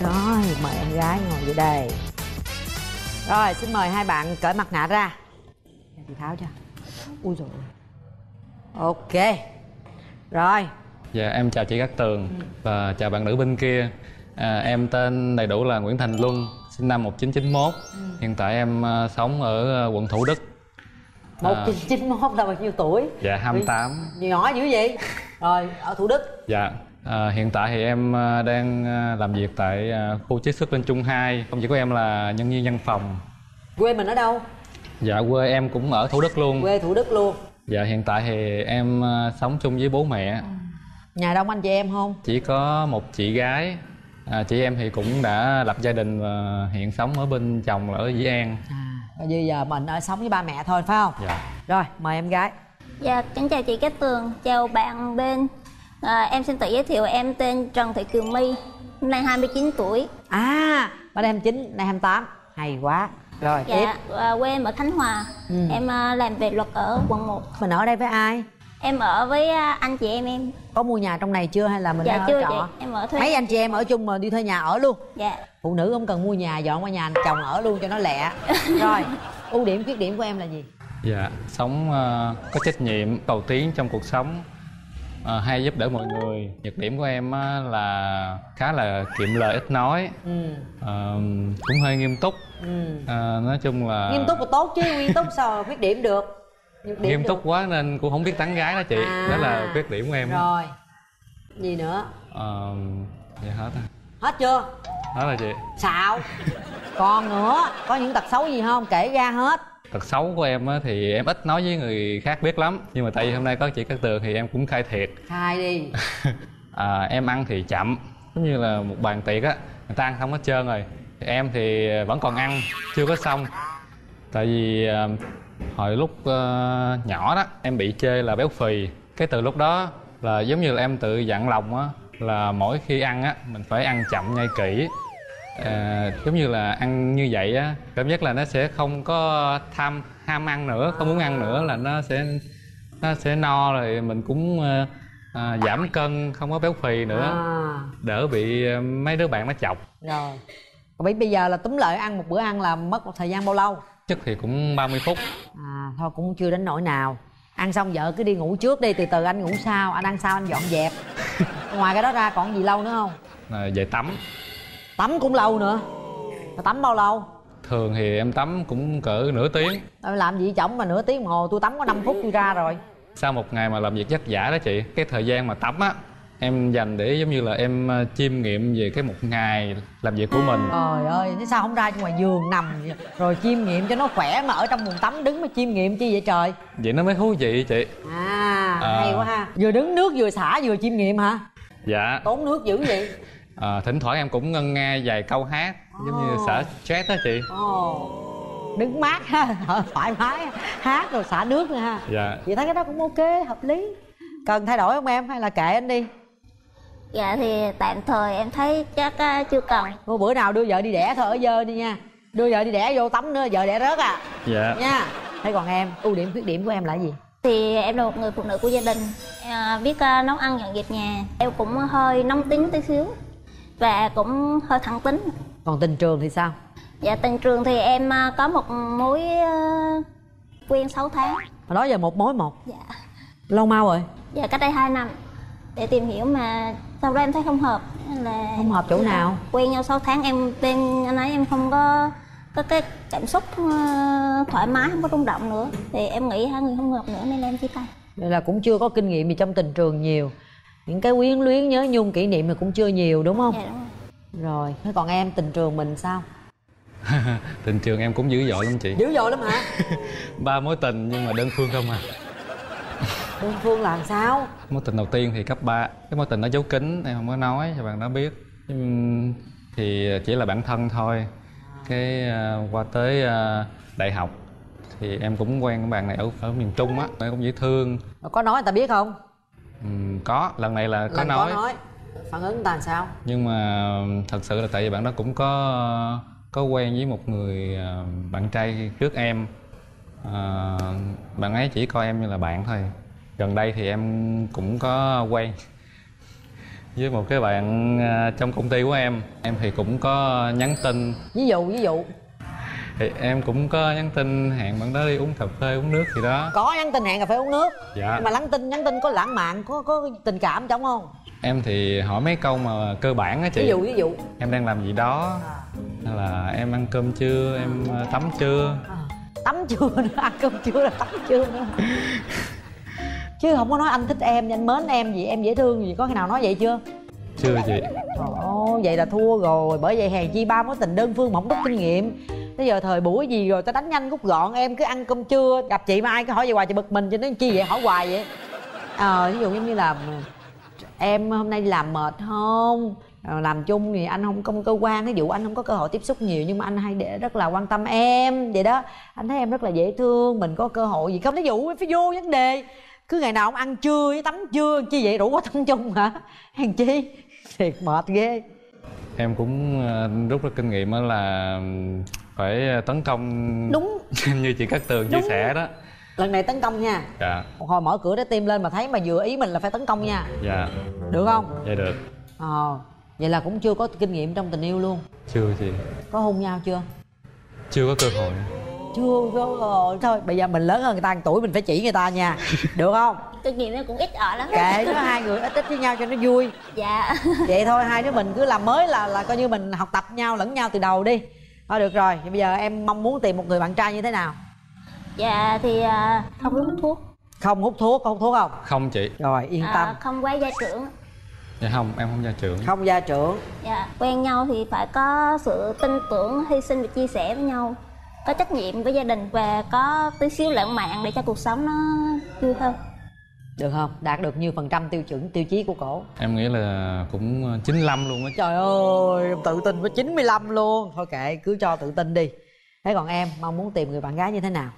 Rồi, mời em gái ngồi vô đây. Rồi, xin mời hai bạn cởi mặt nạ ra. Chị tháo cho. Ui dồi. Ok. Rồi. Dạ, em chào chị Cát Tường và chào bạn nữ bên kia. Em tên đầy đủ là Nguyễn Thành Luân, sinh năm 1991. Hiện tại em sống ở quận Thủ Đức. 1991 là bao nhiêu tuổi? Dạ, 28. Nhỏ dữ vậy? Rồi, ở Thủ Đức. Dạ. Hiện tại thì em đang làm việc tại khu chế xuất Linh Trung 2. Công việc của em là nhân viên văn phòng. Quê mình ở đâu? Dạ, quê em cũng ở Thủ Đức luôn. Quê Thủ Đức luôn. Dạ, hiện tại thì em sống chung với bố mẹ. Nhà đông anh chị em không? Chỉ có một chị gái. Chị em thì cũng đã lập gia đình và hiện sống ở bên chồng là ở Dĩ An. Bây giờ mình ở sống với ba mẹ thôi phải không? Dạ. Rồi, mời em gái. Dạ, kính chào chị Cát Tường, chào bạn bên. Em xin tự giới thiệu, em tên Trần Thị Kiều My, năm nay 29 tuổi. Bữa nay 29, nay 28. Hay quá. Rồi, tiếp. Quê em ở Khánh Hòa. Em làm về luật ở quận 1. Mình ở đây với ai? Em ở với anh chị em. Có mua nhà trong này chưa hay là mình Dạ đang chưa ở trọ? chị, em ở thuê. Mấy anh chị em ở chung mà đi thuê nhà ở luôn? Dạ. Phụ nữ không cần mua nhà, dọn qua nhà chồng ở luôn cho nó lẹ. Rồi, ưu điểm khuyết điểm của em là gì? Dạ, sống có trách nhiệm, cầu tiến trong cuộc sống, hay giúp đỡ mọi người. Nhược điểm của em là khá là kiệm lời ít nói, cũng hơi nghiêm túc. Nói chung là nghiêm túc là tốt chứ, nghiêm túc sao khuyết điểm được? Nghiêm túc quá nên cũng không biết tán gái đó chị. Đó là khuyết điểm của em. Rồi, gì nữa? Vậy hết rồi. Hết chưa? Hết rồi chị. Xạo. Còn nữa, có những tật xấu gì không? Kể ra hết. Tật xấu của em thì em ít nói với người khác biết lắm. Nhưng mà tại vì hôm nay có chị Cát Tường thì em cũng khai thiệt. Khai đi. Em ăn thì chậm. Giống như là một bàn tiệc á, người ta ăn xong hết trơn rồi, em thì vẫn còn ăn, chưa có xong. Tại vì hồi lúc nhỏ đó em bị chê là béo phì. Cái từ lúc đó là giống như là em tự dặn lòng á, là mỗi khi ăn á mình phải ăn chậm nhai kỹ. Giống như là ăn như vậy á, cảm giác là nó sẽ không có ham ăn nữa, không muốn ăn nữa, là nó sẽ no rồi mình cũng giảm cân, không có béo phì nữa, đỡ bị mấy đứa bạn nó chọc. Rồi, còn bây giờ là túm lại ăn một bữa ăn là mất một thời gian bao lâu? Chắc thì cũng 30 phút. Thôi cũng chưa đến nỗi nào. Ăn xong vợ cứ đi ngủ trước đi, từ từ anh ngủ sau, anh ăn sau anh dọn dẹp. Ngoài cái đó ra còn gì lâu nữa không? Về tắm. Tắm cũng lâu nữa. Tắm bao lâu? Thường thì em tắm cũng cỡ nửa tiếng. Làm gì chổng mà nửa tiếng đồng hồ, tôi tắm có 5 phút tôi ra rồi. Sau một ngày mà làm việc vất vả đó chị, cái thời gian mà tắm á em dành để giống như là em chiêm nghiệm về cái một ngày làm việc của mình. Trời ơi, thế sao không ra ngoài giường nằm rồi chiêm nghiệm cho nó khỏe, mà ở trong buồng tắm đứng mà chiêm nghiệm chi vậy trời? Vậy nó mới thú vị chị. Hay quá ha. Vừa đứng nước vừa xả vừa chiêm nghiệm hả? Dạ. Tốn nước dữ vậy. Thỉnh thoảng em cũng ngân nga vài câu hát giống như xả stress đó chị. Đứng mát ha, thoải mái, hát rồi xả nước nữa ha. Dạ. Chị thấy cái đó cũng ok, hợp lý. Cần thay đổi không em hay là kệ anh đi? Dạ thì tạm thời em thấy chắc chưa cần. Bữa nào đưa vợ đi đẻ thôi, ở dơ đi nha. Đưa vợ đi đẻ vô tắm nữa, vợ đẻ rớt à. Dạ. Nha. Thế còn em, ưu điểm khuyết điểm của em là gì? Thì em là một người phụ nữ của gia đình, biết nấu ăn dọn dẹp nhà. Em cũng hơi nóng tính tí xíu và cũng hơi thẳng tính. Còn tình trường thì sao? Dạ tình trường thì em có một mối quen 6 tháng. Hồi đó giờ một mối một? Dạ. Lâu mau rồi? Dạ cách đây 2 năm. Để tìm hiểu mà sau đó em thấy không hợp, là không hợp chỗ nào? Quen nhau 6 tháng em bên anh ấy em không có cái cảm xúc thoải mái, không có rung động nữa, thì em nghĩ hai người không hợp nữa nên em chia tay. Vậy là cũng chưa có kinh nghiệm gì trong tình trường nhiều, những cái quyến luyến nhớ nhung kỷ niệm thì cũng chưa nhiều đúng không? Dạ đúng rồi. Rồi, thế còn em tình trường mình sao? Tình trường em cũng dữ dội lắm chị. Dữ dội lắm hả? 3 mối tình nhưng mà đơn phương không à. Đơn phương là làm sao? Mối tình đầu tiên thì cấp 3. Cái mối tình nó giấu kín, em không có nói cho bạn đó biết. Thì chỉ là bạn thân thôi. Cái qua tới đại học thì em cũng quen cái bạn này ở miền Trung á, em cũng dễ thương. Có nói người ta biết không? Có, lần này là có nói. Phản ứng người ta làm sao? Nhưng mà thật sự là tại vì bạn đó cũng có quen với một người bạn trai trước em. Bạn ấy chỉ coi em như là bạn thôi. Gần đây thì em cũng có quen với một cái bạn trong công ty của em thì cũng có nhắn tin. Ví dụ Thì em cũng có nhắn tin hẹn bạn đó đi uống cà phê uống nước gì đó. có nhắn tin hẹn cà phê uống nước. Dạ. Nhưng mà nhắn tin có lãng mạn, có tình cảm trong không? Em thì hỏi mấy câu mà cơ bản á chị. Ví dụ em đang làm gì đó, hay là em ăn cơm chưa, em tắm chưa. Tắm chưa nữa, ăn cơm chưa là tắm chưa nữa. Chứ không có nói anh thích em, anh mến em gì, em dễ thương gì, có khi nào nói vậy chưa? Chưa chị. Ồ, vậy là thua rồi. Bởi vậy hèn chi ba mối tình đơn phương mà không rút kinh nghiệm. Bây giờ thời buổi gì rồi, ta đánh nhanh rút gọn. Em cứ ăn cơm trưa, gặp chị mà ai cứ hỏi vậy hoài chị bực mình, cho nên chi vậy, hỏi hoài vậy. Ví dụ như là em hôm nay đi làm mệt không, làm chung thì anh không công cơ quan, ví dụ anh không có cơ hội tiếp xúc nhiều nhưng mà anh hay để rất là quan tâm em vậy đó. Anh thấy em rất là dễ thương, mình có cơ hội gì không, ví dụ phải vô vấn đề. Cứ ngày nào cũng ăn trưa với tắm trưa chi vậy, rủ có tắm chung hả? Hèn chi thiệt mệt ghê. Em cũng rút ra kinh nghiệm đó là phải tấn công. Đúng. Như chị Cát Tường chia sẻ đó. Lần này tấn công nha. Dạ. Một hồi mở cửa để tim lên mà thấy mà vừa ý mình là phải tấn công nha. Dạ. Được không? Dạ được. Vậy là cũng chưa có kinh nghiệm trong tình yêu luôn. Chưa chị. Có hôn nhau chưa? Chưa có cơ hội. Chưa có rồi. Thôi bây giờ mình lớn hơn người ta 1 tuổi, mình phải chỉ người ta nha. Được không? Kinh nghiệm em cũng ít ỏi lắm. Kệ nó, hai người ít với nhau cho nó vui. Dạ. Vậy thôi, hai đứa mình cứ làm mới là coi như mình học tập nhau lẫn nhau từ đầu đi. Thôi được rồi, bây giờ em mong muốn tìm một người bạn trai như thế nào? Dạ thì không hút thuốc. Không hút thuốc, có hút thuốc không? Không chị. Rồi yên tâm. Không quá gia trưởng. Dạ không, em không gia trưởng. Không gia trưởng. Dạ, quen nhau thì phải có sự tin tưởng, hy sinh và chia sẻ với nhau, có trách nhiệm với gia đình và có tí xíu lãng mạn để cho cuộc sống nó vui hơn. Được không? Đạt được nhiêu phần trăm tiêu chuẩn, tiêu chí của cổ? Em nghĩ là cũng 95 luôn á. Trời ơi, em tự tin với 95 luôn. Thôi kệ, cứ cho tự tin đi. Thế còn em, mong muốn tìm người bạn gái như thế nào?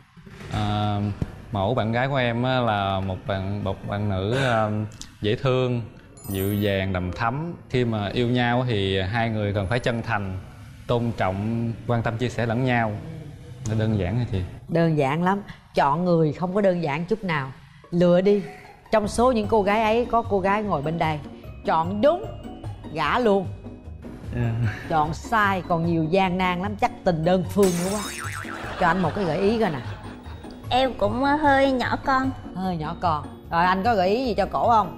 Mẫu bạn gái của em là một bạn nữ dễ thương, dịu dàng, đầm thắm. Khi mà yêu nhau thì hai người cần phải chân thành, tôn trọng, quan tâm chia sẻ lẫn nhau. Nó đơn giản hả chị? Đơn giản lắm. Chọn người không có đơn giản chút nào. Lựa đi. Trong số những cô gái ấy có cô gái ngồi bên đây. Chọn đúng, gả luôn. Chọn sai còn nhiều gian nan lắm, chắc tình đơn phương nữa quá. Cho anh một cái gợi ý coi nè. Em cũng hơi nhỏ con. Hơi nhỏ con. Rồi anh có gợi ý gì cho cổ không?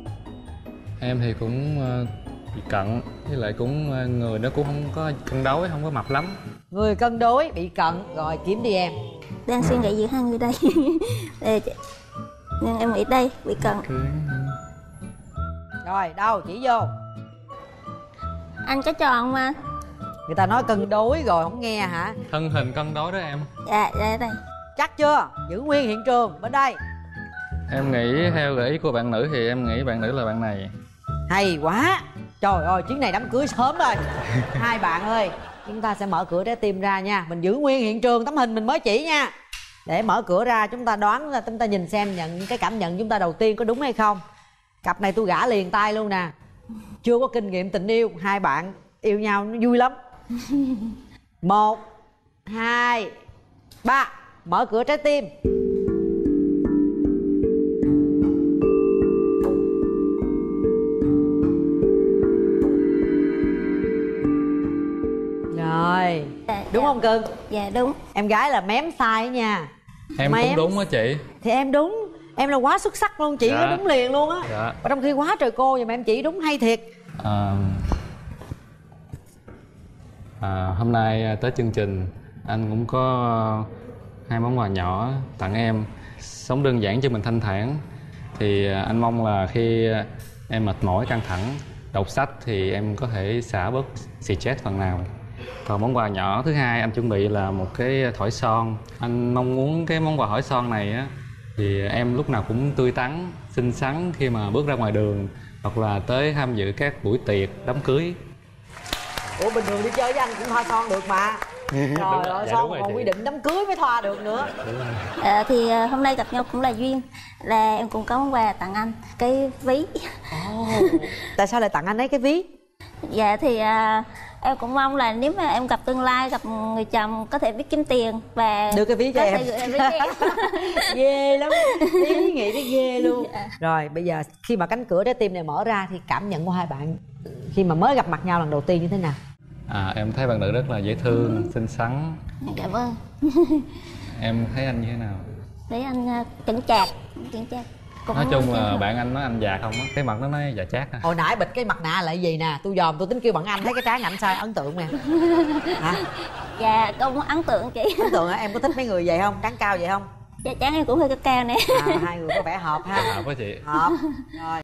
Em thì cũng bị cận, với lại cũng người nó cũng không có cân đối, không có mập lắm. Người cân đối, bị cận. Rồi kiếm đi em. Đang suy nghĩ giữa hai người đây. Nhưng em nghĩ đây, bị cận. Rồi đâu, chỉ vô. Anh có tròn mà. Người ta nói cân đối rồi không nghe hả? Thân hình cân đối đó em. Dạ, đây. Chắc chưa? Giữ nguyên hiện trường, bên đây. Em nghĩ theo gợi ý của bạn nữ thì em nghĩ bạn nữ là bạn này. Hay quá. Trời ơi, chuyến này đám cưới sớm rồi. Hai bạn ơi, chúng ta sẽ mở cửa trái tim ra nha. Mình giữ nguyên hiện trường, tấm hình mình mới chỉ nha. Để mở cửa ra chúng ta đoán, chúng ta nhìn xem cái cảm nhận chúng ta đầu tiên có đúng hay không. Cặp này tôi gả liền tay luôn nè. Chưa có kinh nghiệm tình yêu, hai bạn yêu nhau nó vui lắm. 1, 2, 3. Mở cửa trái tim. Rồi. Đúng không cưng? Dạ đúng. Em gái là mém sai nha. Em cũng đúng á chị. Thì em đúng. Em là quá xuất sắc luôn, chị có đúng liền luôn á. Và trong khi quá trời cô, vậy mà em chỉ đúng hay thiệt. Hôm nay tới chương trình anh cũng có 2 món quà nhỏ tặng em. Sống đơn giản cho mình thanh thản. Thì anh mong là khi em mệt mỏi căng thẳng đọc sách thì em có thể xả bớt stress phần nào. Còn món quà nhỏ thứ hai anh chuẩn bị là một cái thỏi son. Anh mong muốn cái món quà thỏi son này á thì em lúc nào cũng tươi tắn, xinh xắn khi mà bước ra ngoài đường hoặc là tới tham dự các buổi tiệc, đám cưới. Ủa bình thường đi chơi với anh cũng thoa son được mà. Trời ơi, son còn quy định đám cưới mới thoa được nữa. Thì hôm nay gặp nhau cũng là duyên. Là em cũng có món quà tặng anh, cái ví. Tại sao lại tặng anh ấy cái ví? Dạ thì Em cũng mong là nếu mà em gặp tương lai, gặp người chồng có thể biết kiếm tiền và đưa cái ví cho có em. thể gửi ví cho em. Ghê lắm, ý nghĩ cái ghê luôn. Rồi bây giờ khi mà cánh cửa trái tim này mở ra thì cảm nhận của hai bạn khi mà mới gặp mặt nhau lần đầu tiên như thế nào? Em thấy bạn nữ rất là dễ thương, xinh xắn. Cảm ơn. Em thấy anh như thế nào? Thấy anh chững chạc. Cũng Nói chung là bạn anh nói anh già không á, cái mặt nó nói già chát á. Hồi nãy bịt cái mặt nạ lại gì nè, tôi dòm tôi tính kêu bạn anh, thấy cái trán ảnh sao ấn tượng nè. Hả? Dạ cũng ấn tượng chị. Ấn tượng hả? Em có thích mấy người vậy không? Trán cao vậy không? Dạ chán em cũng hơi cao nè. Hai người có vẻ hợp ha. Hợp với chị. Hợp. Rồi.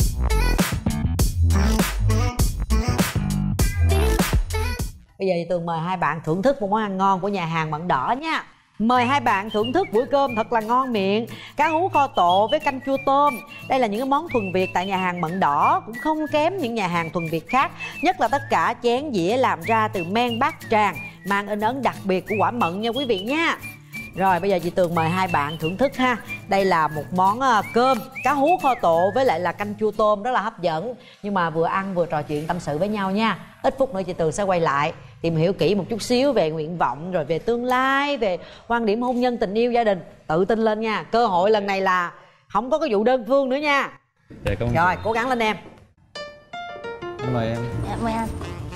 Bây giờ thì Tường mời hai bạn thưởng thức một món ăn ngon của nhà hàng Mận Đỏ nha. Mời hai bạn thưởng thức bữa cơm thật là ngon miệng. Cá hú kho tộ với canh chua tôm. Đây là những cái món thuần Việt tại nhà hàng Mận Đỏ, cũng không kém những nhà hàng thuần Việt khác. Nhất là tất cả chén dĩa làm ra từ men bát tràng, mang in ấn đặc biệt của quả mận nha quý vị nha. Rồi bây giờ chị Tường mời hai bạn thưởng thức ha. Đây là một món cơm cá hú kho tộ với lại là canh chua tôm rất là hấp dẫn. Nhưng mà vừa ăn vừa trò chuyện tâm sự với nhau nha. Ít phút nữa chị Tường sẽ quay lại tìm hiểu kỹ một chút xíu về nguyện vọng, rồi về tương lai, về quan điểm hôn nhân, tình yêu, gia đình. Tự tin lên nha, cơ hội lần này là không có cái vụ đơn phương nữa nha. Dạ, cảm ơn. Rồi cố gắng lên em. Mời em. Dạ mời anh.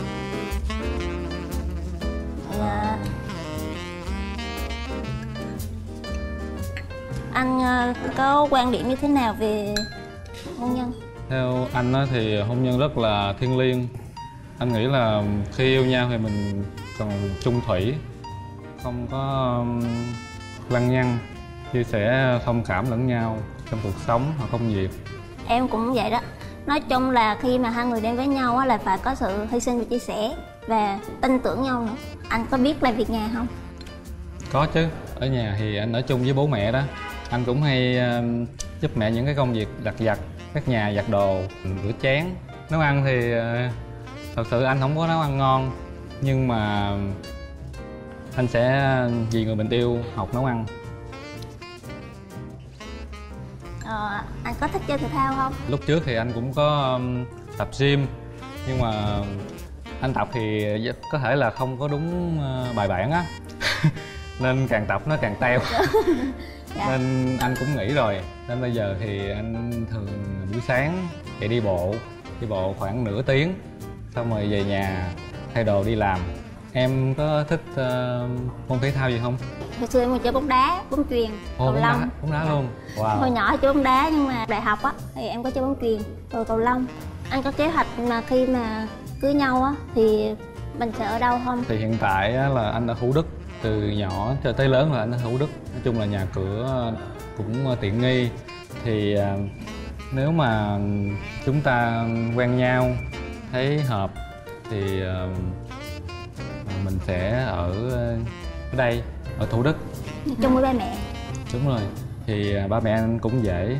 Dạ. Anh có quan điểm như thế nào về hôn nhân? Theo anh á thì hôn nhân rất là thiêng liêng. Anh nghĩ là khi yêu nhau thì mình cần chung thủy, không có lăng nhăng, chia sẻ thông cảm lẫn nhau trong cuộc sống hoặc công việc. Em cũng vậy đó. Nói chung là khi mà hai người đến với nhau á là phải có sự hy sinh và chia sẻ và tin tưởng nhau nữa. Anh có biết làm việc nhà không? Có chứ. Ở nhà thì anh ở chung với bố mẹ đó. Anh cũng hay giúp mẹ những cái công việc lặt vặt, các nhà giặt đồ, rửa chén. Nấu ăn thì thật sự anh không có nấu ăn ngon, nhưng mà anh sẽ vì người mình yêu học nấu ăn. Anh có thích chơi thể thao không? Lúc trước thì anh cũng có tập gym, nhưng mà anh tập thì có thể là không có đúng bài bản á. Nên càng tập nó càng teo. Dạ. Nên anh cũng nghỉ rồi. Nên bây giờ thì anh thường buổi sáng chạy đi bộ khoảng nửa tiếng, xong rồi về nhà thay đồ đi làm. Em có thích môn thể thao gì không? Hồi xưa em chơi bóng đá, bóng chuyền, cầu lông. Bóng đá luôn. Wow. Hồi nhỏ chơi bóng đá nhưng mà đại học á thì em có chơi bóng chuyền, rồi cầu lông. Anh có kế hoạch mà khi mà cưới nhau á thì mình sẽ ở đâu không? Thì hiện tại á, là anh ở Thủ Đức. Từ nhỏ cho tới lớn là anh ở Thủ Đức. Nói chung là nhà cửa cũng tiện nghi. Thì nếu mà chúng ta quen nhau, thấy hợp thì mình sẽ ở đây, ở Thủ Đức. Chung với ba mẹ. Đúng rồi. Thì ba mẹ anh cũng dễ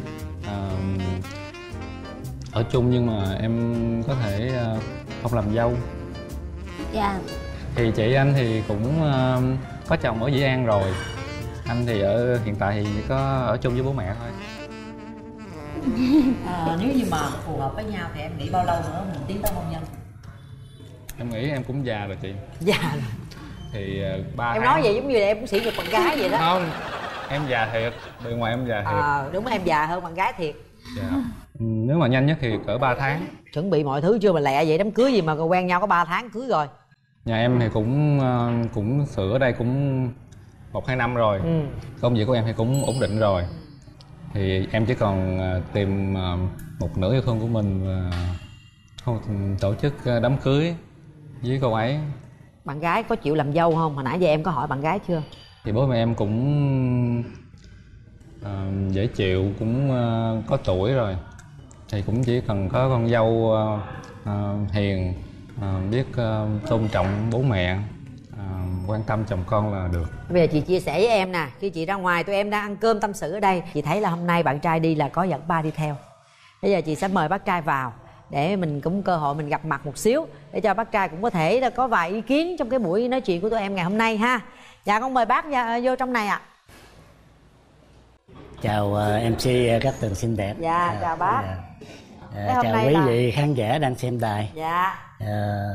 ở chung, nhưng mà em có thể không làm dâu. Dạ. Thì chị anh thì cũng có chồng ở Dĩ An rồi. Anh thì hiện tại thì có ở chung với bố mẹ thôi. Nếu như mà phù hợp với nhau thì em nghĩ bao lâu nữa mình tiến tới hôn nhân? Em nghĩ em cũng già rồi chị. Già rồi. Thì 3 Em tháng. nói vậy giống như là em cũng sĩ nhục bạn gái vậy đó. Không, em già thiệt. Bề ngoài em già thiệt. Đúng, em già hơn bạn gái thiệt. Dạ. Nếu mà nhanh nhất thì cỡ 3 tháng. Chuẩn bị mọi thứ chưa mà lẹ vậy? Đám cưới gì mà quen nhau có 3 tháng cưới rồi? Nhà em thì cũng sửa ở đây cũng 1-2 năm rồi. Công việc của em thì cũng ổn định rồi. Thì em chỉ còn tìm một nửa yêu thương của mình và tổ chức đám cưới với cô ấy. Bạn gái có chịu làm dâu không? Hồi nãy giờ em có hỏi bạn gái chưa? Thì bố mẹ em cũng dễ chịu, cũng có tuổi rồi. Thì cũng chỉ cần có con dâu hiền, biết tôn trọng bố mẹ, quan tâm chồng con là được. Bây giờ chị chia sẻ với em nè, khi chị ra ngoài tụi em đang ăn cơm tâm sự ở đây, chị thấy là hôm nay bạn trai đi là có dẫn ba đi theo. Bây giờ chị sẽ mời bác trai vào để mình cũng cơ hội mình gặp mặt một xíu, để cho bác trai cũng có thể có vài ý kiến trong cái buổi nói chuyện của tụi em ngày hôm nay ha. Dạ con mời bác vô trong này ạ. Chào MC Cát Tường xinh đẹp. Dạ chào bác. Chào quý vị khán giả đang xem đài. Dạ.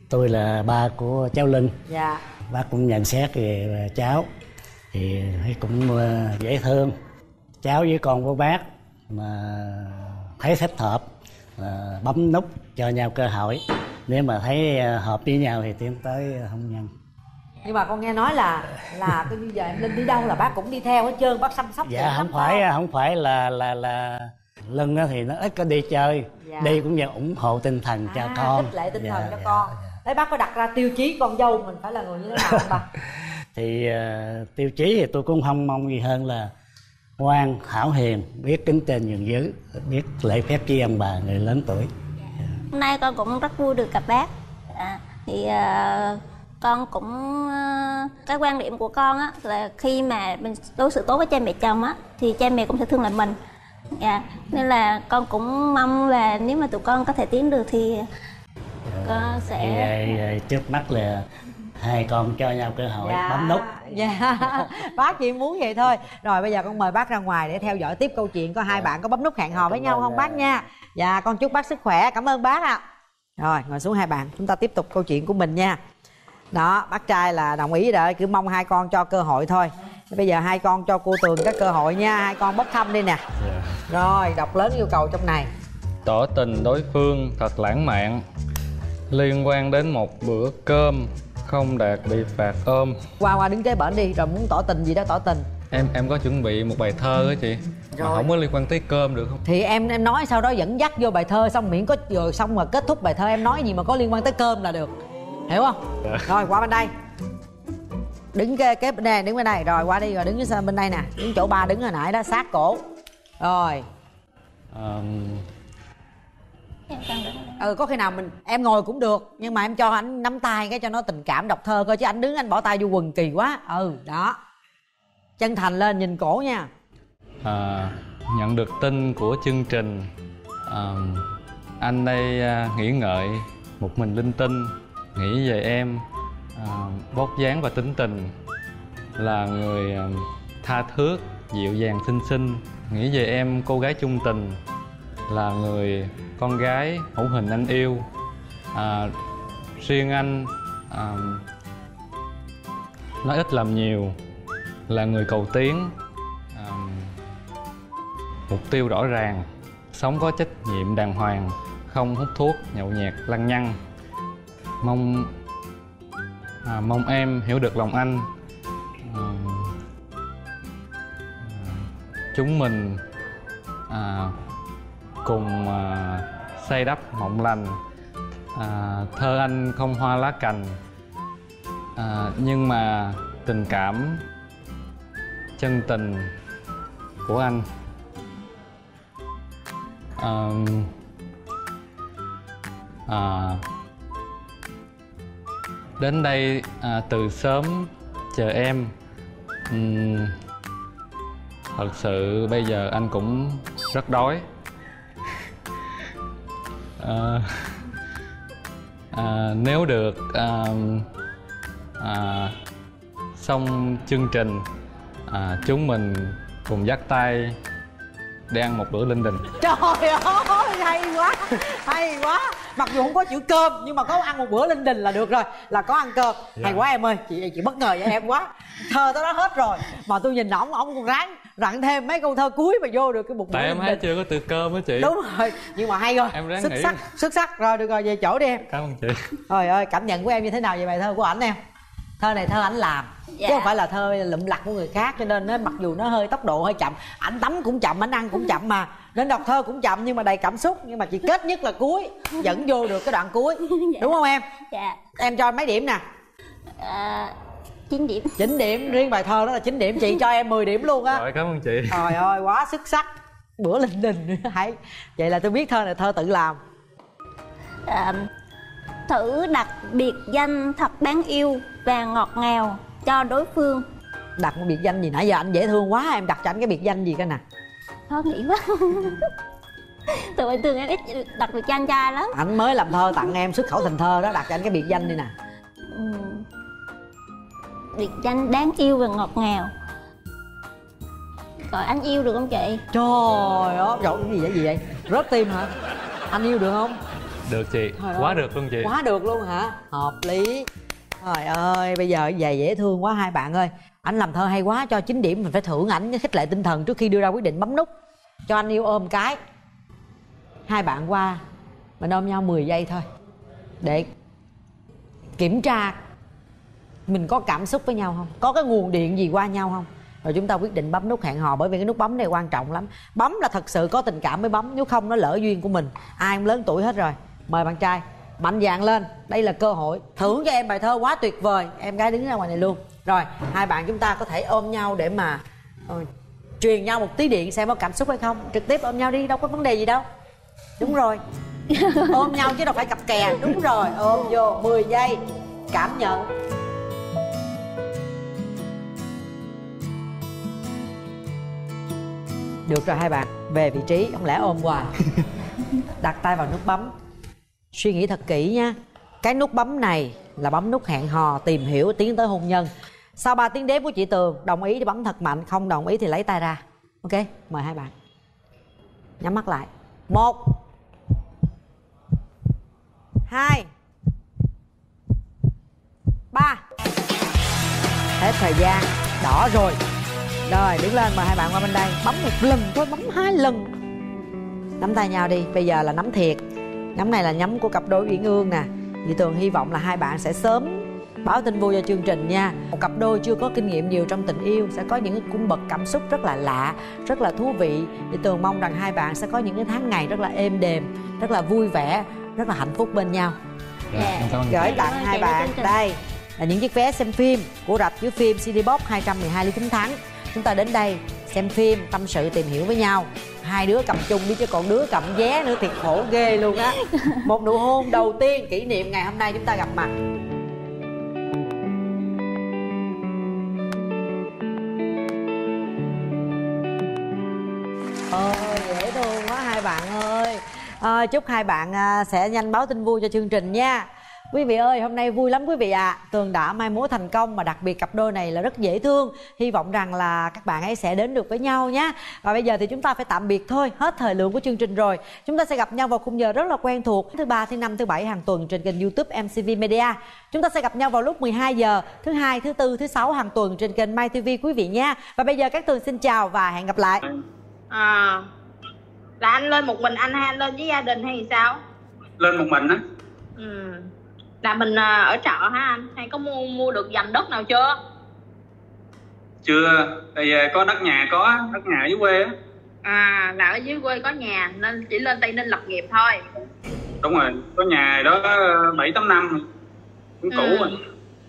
Tôi là ba của cháu Linh. Dạ. Bác cũng nhận xét về cháu thì thấy cũng dễ thương. Cháu với con của bác mà thấy thích hợp bấm nút cho nhau cơ hội. Nếu mà thấy hợp với nhau thì tiến tới hôn nhân. Nhưng mà con nghe nói là tôi bây giờ em Linh đi đâu là bác cũng đi theo hết trơn, bác chăm sóc. Dạ không phải là Linh thì nó ít có đi chơi. Dạ. Đi cũng như ủng hộ tinh thần cho con, khích lệ tinh thần cho con. Đấy, bác có đặt ra tiêu chí con dâu mình phải là người như thế nào không bà? Thì tiêu chí thì tôi cũng không mong gì hơn là ngoan, hảo hiền, biết kính trên nhường dưới, biết lễ phép với ông bà người lớn tuổi. Hôm nay con cũng rất vui được gặp bác. Thì con cũng cái quan điểm của con á là khi mà mình đối xử tốt với cha mẹ chồng á thì cha mẹ cũng sẽ thương lại mình. Nên là con cũng mong là nếu mà tụi con có thể tiến được thì con sẽ trước mắt là hai con cho nhau cơ hội bấm nút. Dạ. Bác chỉ muốn vậy thôi. Rồi bây giờ con mời bác ra ngoài để theo dõi tiếp câu chuyện có hai bạn có bấm nút hẹn hò với nhau không bác nha. Dạ, con chúc bác sức khỏe, cảm ơn bác ạ. Rồi ngồi xuống hai bạn, chúng ta tiếp tục câu chuyện của mình nha. Đó, bác trai là đồng ý rồi, cứ mong hai con cho cơ hội thôi. Bây giờ hai con cho cô Tường cái cơ hội nha, hai con bốc thăm đi nè. Rồi, đọc lớn yêu cầu trong này. Tỏ tình đối phương thật lãng mạn, liên quan đến một bữa cơm, không đạt bị phạt ôm. Qua đứng kế bển đi, rồi muốn tỏ tình gì đó tỏ tình. Em có chuẩn bị một bài thơ á chị. Rồi. Mà không có liên quan tới cơm được không? Thì em nói sau đó dẫn dắt vô bài thơ, xong miễn có rồi xong mà kết thúc bài thơ em nói gì mà có liên quan tới cơm là được. Hiểu không? Rồi qua bên đây. Đứng kế bên đây, đứng bên đây. Rồi qua đi, rồi đứng bên đây nè. Đứng chỗ ba đứng hồi nãy đó, sát cổ. Rồi. Có khi nào em ngồi cũng được, nhưng mà em cho anh nắm tay cái cho nó tình cảm đọc thơ coi, chứ anh đứng anh bỏ tay vô quần kỳ quá. Đó. Chân thành lên, nhìn cổ nha. Nhận được tin của chương trình, anh đây nghĩ ngợi một mình linh tinh, nghĩ về em, vóc dáng và tính tình, là người tha thước, dịu dàng xinh xinh. Nghĩ về em cô gái chung tình, là người con gái hữu hình anh yêu. Riêng anh nói ít làm nhiều, là người cầu tiến, mục tiêu rõ ràng, sống có trách nhiệm đàng hoàng, không hút thuốc, nhậu nhẹt, lăng nhăng. Mong em hiểu được lòng anh. Chúng mình cùng xây đắp mộng lành. Thơ anh không hoa lá cành, nhưng mà tình cảm chân tình của anh. Đến đây từ sớm chờ em. Thật sự bây giờ anh cũng rất đói. Nếu được xong chương trình, chúng mình cùng dắt tay để ăn một bữa linh đình. Trời ơi, hay quá, hay quá. Mặc dù không có chữ cơm nhưng mà có ăn một bữa linh đình là được rồi, là có ăn cơm. Hay quá em ơi, chị bất ngờ với em quá. Thơ tới đó hết rồi mà tôi nhìn ổng còn rặn thêm mấy câu thơ cuối mà vô được cái một bữa. Tại em thấy chưa có từ cơm á chị. Đúng rồi, nhưng mà hay rồi, em ráng xuất sắc. Rồi được rồi, về chỗ đi em. Cảm ơn chị. Trời ơi, cảm nhận của em như thế nào về bài thơ của ảnh em? Thơ này thơ ảnh làm, chứ không phải là thơ lụm lặt của người khác, cho nên nó mặc dù nó hơi tốc độ hơi chậm, ảnh tắm cũng chậm, ảnh ăn cũng chậm mà, nên đọc thơ cũng chậm nhưng mà đầy cảm xúc, nhưng mà chỉ kết nhất là cuối, dẫn vô được cái đoạn cuối. Đúng không em? Dạ. Em cho mấy điểm nè? 9 điểm. 9 điểm, riêng bài thơ đó là 9 điểm, chị cho em 10 điểm luôn á. Rồi, cảm ơn chị. Trời ơi, quá xuất sắc. Bữa linh đình hay. Vậy là tôi biết thơ này thơ tự làm. Thử đặt biệt danh thật đáng yêu và ngọt ngào cho đối phương. Đặt một biệt danh gì? Nãy giờ anh dễ thương quá, em đặt cho anh cái biệt danh gì coi nè. Khó nghĩ quá. Tụi bình thường em ít đặt biệt danh cho ai lắm. Anh mới làm thơ tặng em xuất khẩu thành thơ đó, đặt cho anh cái biệt danh đi nè. Biệt danh đáng yêu và ngọt ngào. Gọi anh yêu được không chị? Trời ơi, cái gì vậy? Rớt tim hả? Anh yêu được không? Được chị. Trời Quá ơi. được luôn chị. Quá được luôn hả? Hợp lý. Trời ơi, bây giờ về dễ thương quá hai bạn ơi. Anh làm thơ hay quá, cho 9 điểm, mình phải thưởng ảnh khích lệ tinh thần trước khi đưa ra quyết định bấm nút. Cho anh yêu ôm cái. Hai bạn qua mình ôm nhau 10 giây thôi để kiểm tra mình có cảm xúc với nhau không, có cái nguồn điện gì qua nhau không, rồi chúng ta quyết định bấm nút hẹn hò. Bởi vì cái nút bấm này quan trọng lắm. Bấm là thật sự có tình cảm mới bấm, nếu không nó lỡ duyên của mình. Ai cũng lớn tuổi hết rồi. Mời bạn trai mạnh dạn lên, đây là cơ hội thưởng cho em bài thơ quá tuyệt vời. Em gái đứng ra ngoài này luôn. Rồi hai bạn chúng ta có thể ôm nhau để mà truyền nhau một tí điện xem có cảm xúc hay không. Trực tiếp ôm nhau đi, đâu có vấn đề gì đâu. Đúng rồi. Ôm nhau chứ đâu phải cặp kè. Đúng rồi, ôm vô 10 giây cảm nhận. Được rồi hai bạn, về vị trí, không lẽ ôm hoài. Đặt tay vào nút bấm. Suy nghĩ thật kỹ nha. Cái nút bấm này là bấm nút hẹn hò, tìm hiểu, tiến tới hôn nhân. Sau 3 tiếng đếm của chị Tường, đồng ý thì bấm thật mạnh, không đồng ý thì lấy tay ra. Ok, mời hai bạn. Nhắm mắt lại. 1 2 3. Hết thời gian. Đỏ rồi. Rồi đứng lên, mời hai bạn qua bên đây. Bấm một lần thôi, bấm 2 lần. Nắm tay nhau đi. Bây giờ là nắm thiệt. Nắm này là nắm của cặp đôi uyển ương nè. Chị Tường hy vọng là hai bạn sẽ sớm báo tin vui cho chương trình nha. Một cặp đôi chưa có kinh nghiệm nhiều trong tình yêu sẽ có những cái cung bậc cảm xúc rất là lạ, rất là thú vị. Chị Tường mong rằng hai bạn sẽ có những cái tháng ngày rất là êm đềm, rất là vui vẻ, rất là hạnh phúc bên nhau. Em cảm ơn Gửi chị. tặng hai bạn đây là những chiếc vé xem phim của rạp chiếu phim CD Box 212 Lý Chính Thắng. Chúng ta đến đây xem phim, tâm sự, tìm hiểu với nhau. Hai đứa cầm chung đi chứ còn đứa cầm vé nữa thiệt khổ ghê luôn á. Một nụ hôn đầu tiên kỷ niệm ngày hôm nay chúng ta gặp mặt. Ôi dễ thương quá hai bạn ơi. Chúc hai bạn sẽ nhanh báo tin vui cho chương trình nha. Quý vị ơi, hôm nay vui lắm quý vị ạ. Tường đã mai mối thành công, mà đặc biệt cặp đôi này là rất dễ thương. Hy vọng rằng là các bạn ấy sẽ đến được với nhau nhé. Và bây giờ thì chúng ta phải tạm biệt thôi, hết thời lượng của chương trình rồi. Chúng ta sẽ gặp nhau vào khung giờ rất là quen thuộc, thứ ba, thứ năm, thứ bảy hàng tuần trên kênh YouTube MCV Media. Chúng ta sẽ gặp nhau vào lúc 12 giờ thứ hai, thứ tư, thứ sáu hàng tuần trên kênh My TV quý vị nha. Và bây giờ các Tường xin chào và hẹn gặp lại. Là anh lên một mình anh hay anh lên với gia đình hay sao? Lên một mình á. Là mình ở trọ hả anh? Hay có mua được dành đất nào chưa? Chưa, thì có đất nhà, đất nhà ở dưới quê á. Là ở dưới quê có nhà nên chỉ lên Tây Ninh lập nghiệp thôi. Đúng rồi, có nhà đó 7-8 năm cũng cũ rồi.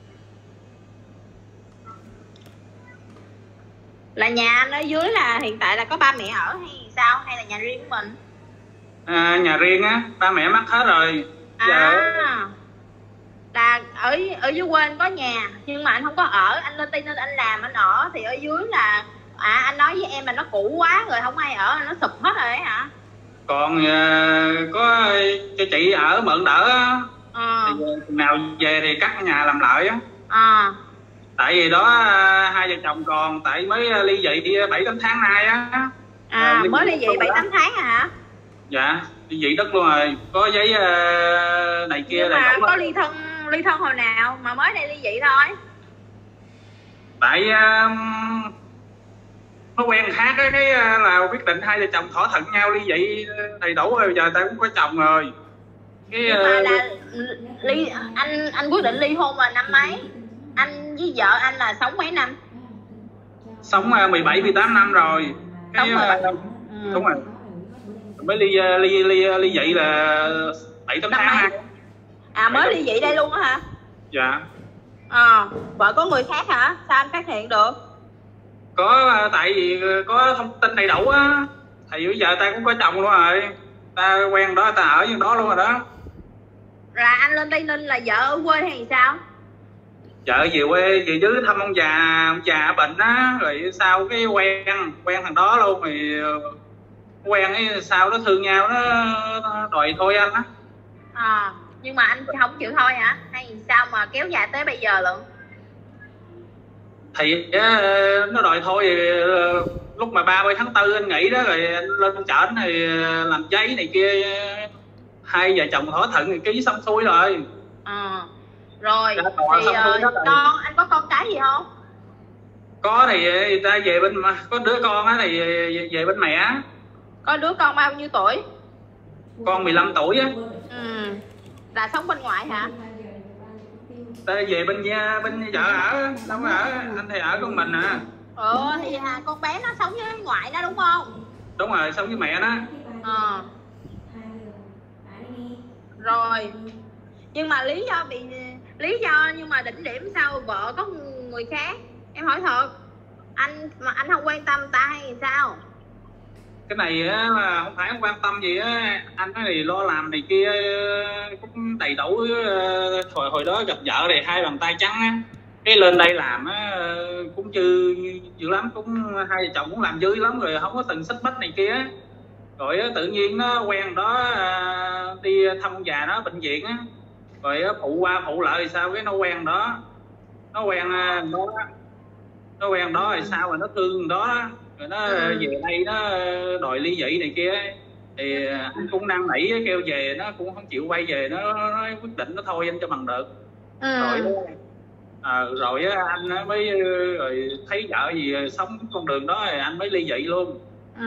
Là nhà anh ở dưới là hiện tại là có ba mẹ ở hay sao? Hay là nhà riêng của mình? Nhà riêng á, ba mẹ mất hết rồi. Là ở dưới quê anh có nhà nhưng mà anh không có ở, anh lên Tây Ninh anh làm anh ở, thì ở dưới là anh nói với em là nó cũ quá rồi không ai ở, nó sụp hết rồi ấy hả? Còn có cho chị ở mượn đỡ á. Thì nào về thì cắt nhà làm lại á. Tại vì đó hai vợ chồng còn, tại mới ly dị 7-8 tháng nay á. Mới ly dị 7-8 tháng hả? Dạ, ly dị đất luôn rồi, có giấy này kia. Nhưng mà có ly thân hồi nào mà mới đây ly dị thôi? Tại nó quen khác cái là quyết định hai vợ chồng thỏa thuận nhau ly dị đầy đủ rồi, giờ ta cũng có chồng rồi. Nhưng mà là anh quyết định ly hôn là năm mấy? Anh với vợ anh là sống mấy năm? Sống 17-18 năm rồi. Đúng rồi. Mới ly dị là 7-8 tháng. Mới ly dị đây luôn á hả? Dạ. Vợ có người khác hả? Sao anh phát hiện được? Có, tại vì có thông tin đầy đủ á. Thì bây giờ ta cũng có chồng luôn rồi. Ta quen đó, ta ở như đó luôn rồi đó. Là anh lên Tây Ninh là vợ ở quê hay sao? Vợ về quê, về dưới thăm ông già bệnh á. Rồi sau cái quen thằng đó luôn. Thì quen ấy, sao nó thương nhau, nó đòi thôi anh á. Nhưng mà anh không chịu thôi hả? Hay sao mà kéo dài tới bây giờ lận? Thì nó đòi thôi thì, lúc mà 30 tháng 4 anh nghỉ đó, rồi anh lên trển thì làm giấy này kia hai vợ chồng thỏa thuận thì ký xong xuôi rồi. Rồi thì con anh có con cái gì không? Có thì ta về bên, có đứa con á thì về bên mẹ. Có đứa con bao nhiêu tuổi? Con 15 tuổi á. Là sống bên ngoại hả? Ta về bên vợ ở, đâu có ở, anh thì ở con mình à. Thì con bé nó sống với ngoại đó đúng không? Đúng rồi, sống với mẹ đó. Rồi nhưng mà lý do nhưng mà đỉnh điểm sao vợ có người khác? Em hỏi thật, anh không quan tâm ta hay sao? Cái này á là không phải không quan tâm gì á, anh ấy thì lo làm này kia cũng đầy đủ. Hồi đó gặp vợ thì hai bàn tay trắng á, cái lên đây làm á cũng dư lắm, cũng hai vợ chồng cũng làm dữ lắm rồi, không có từng xích mích này kia. Rồi tự nhiên nó quen đó, đi thăm ông già nó bệnh viện á, rồi phụ qua phụ lại thì sao, cái nó quen đó rồi sao rồi nó thương đó, rồi nó về đây nó đòi ly dị này kia. Thì anh cũng năn nỉ kêu về, nó cũng không chịu quay về, nó quyết định nó thôi anh cho bằng được. Rồi anh mới rồi thấy vợ gì sống con đường đó rồi anh mới ly dị luôn.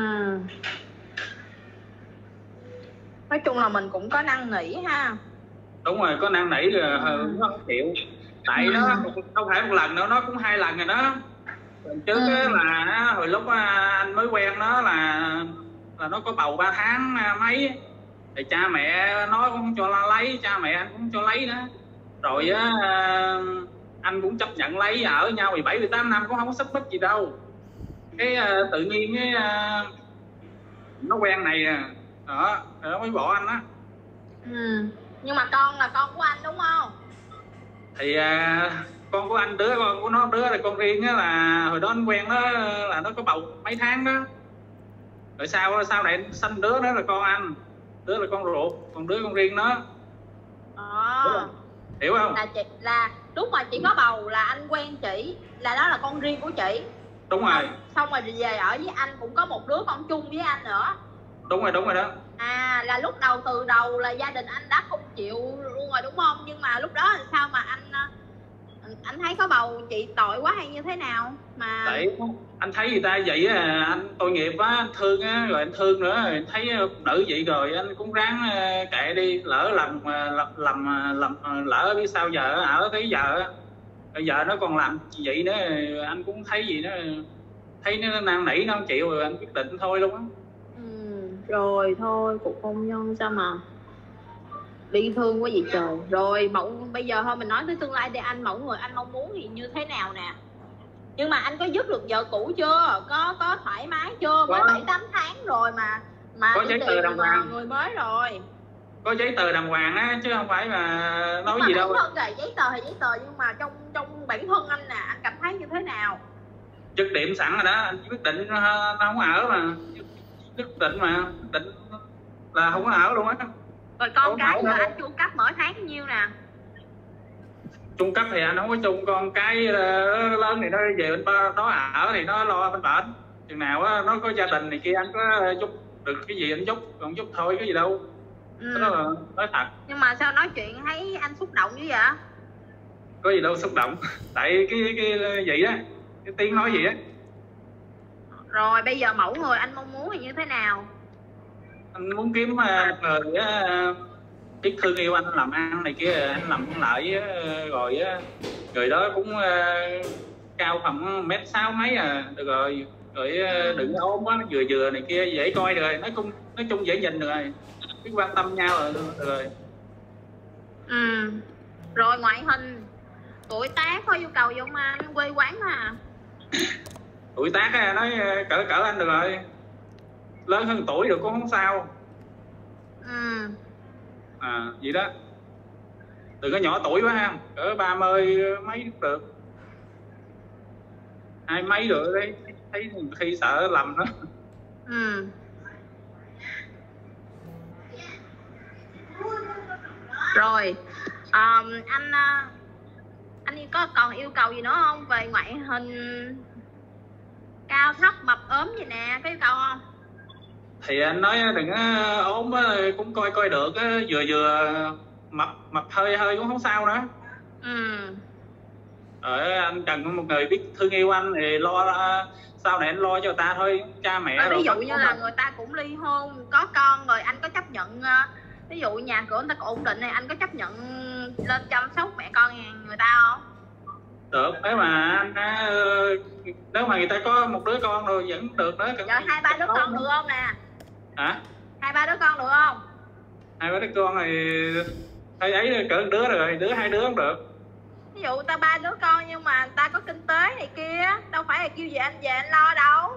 Nói chung là mình cũng có năn nỉ ha. Đúng rồi, có năn nỉ rồi nó không chịu. Tại nó không phải một lần nữa, nó cũng 2 lần rồi đó. Trước là hồi lúc anh mới quen nó là nó có bầu 3 tháng mấy, thì cha mẹ nó cũng không cho lấy, cha mẹ anh cũng không cho lấy nữa. Rồi anh cũng chấp nhận lấy, ở nhau 17-18 năm cũng không có xích mích gì đâu. Cái tự nhiên cái nó quen này đó, rồi nó mới bỏ anh á. Nhưng mà con là con của anh đúng không? Thì con của anh, đứa con của nó, đứa là con riêng á, là hồi đó anh quen nó là nó có bầu mấy tháng đó. Rồi sau này anh sanh đứa đó là con anh, đứa là con ruột, còn đứa con riêng nó. Hiểu không? Là lúc mà chị có bầu là anh quen chị, là đó là con riêng của chị. Đúng rồi. Xong rồi về ở với anh cũng có một đứa con chung với anh nữa. Đúng rồi đó. Là lúc từ đầu là gia đình anh đã không chịu luôn rồi đúng không? Nhưng mà lúc đó là sao mà anh thấy có bầu chị tội quá hay như thế nào mà? Tại anh thấy người ta vậy anh tội nghiệp quá, anh thương á, rồi anh thương nữa, rồi anh thấy nữ vậy rồi anh cũng ráng kệ đi, lỡ làm lỡ biết sao giờ ở thấy giờ nó còn làm vậy nữa, anh cũng thấy gì đó, thấy nó năn nỉ nó không chịu rồi anh quyết định thôi luôn á. Rồi thôi, cuộc hôn nhân sao mà bi thương quá vậy trời. Rồi bây giờ thôi mình nói tới tương lai để anh, mẫu người anh mong muốn thì như thế nào nè? Nhưng mà anh có dứt được vợ cũ chưa? Có thoải mái chưa? Mới 7-8 tháng rồi mà có giấy tờ đàng hoàng, người mới rồi. Có giấy tờ đàng hoàng á, chứ không phải mà nói gì đâu. Giấy tờ thì giấy tờ, nhưng mà trong bản thân anh nè, anh cảm thấy như thế nào? Dứt điểm sẵn rồi đó, anh quyết định nó không ở mà. Quyết định là không có ở luôn á. Rồi con cái là anh chu cấp mỗi tháng nhiêu nè? Trung cấp thì anh không có chung, con cái lớn thì nó về bên đó ở thì nó lo bên bển. Chừng nào á nó có gia đình này kia anh có giúp được cái gì anh giúp, còn giúp thôi cái gì đâu. Đó là nói thật. Nhưng mà sao nói chuyện thấy anh xúc động như vậy? Có gì đâu xúc động. Tại cái gì đó, cái tiếng nói gì á. Rồi bây giờ mẫu người anh mong muốn thì như thế nào? Anh muốn kiếm người biết thương yêu anh, làm ăn này kia, anh làm cũng lợi, rồi người đó cũng cao khoảng 1m6 mấy được rồi, đừng ốm quá, vừa này kia dễ coi rồi, nói chung dễ nhìn rồi, biết quan tâm nhau rồi. Rồi ngoại hình, tuổi tác có yêu cầu gì không anh? Quê quán mà. Tuổi tác nói cỡ anh được rồi, lớn hơn tuổi được cũng không sao. Vậy đó, đừng có nhỏ tuổi quá ha, cỡ 30 mấy được, 20 mấy được đấy, thấy khi sợ lầm đó. Rồi anh có còn yêu cầu gì nữa không về ngoại hình, cao thấp mập ốm gì nè, có yêu cầu không? Thì anh nói đừng ốm cũng coi được, vừa mập hơi cũng không sao nữa. Anh cần một người biết thương yêu anh thì lo, sau này anh lo cho người ta thôi, cha mẹ. Ví dụ như là người ta cũng ly hôn có con rồi, anh có chấp nhận, ví dụ nhà cửa người ta có ổn định này, anh có chấp nhận lên chăm sóc mẹ con người ta không? Được, nếu mà người ta có một đứa con rồi vẫn được nữa. Giờ 2-3 đứa con được không nè? Hả? 2-3 đứa con được không? 2-3 đứa con thì thôi ấy cỡ đứa rồi, hai đứa không được. Ví dụ ta 3 đứa con nhưng mà ta có kinh tế này kia, đâu phải là kêu về anh lo đâu.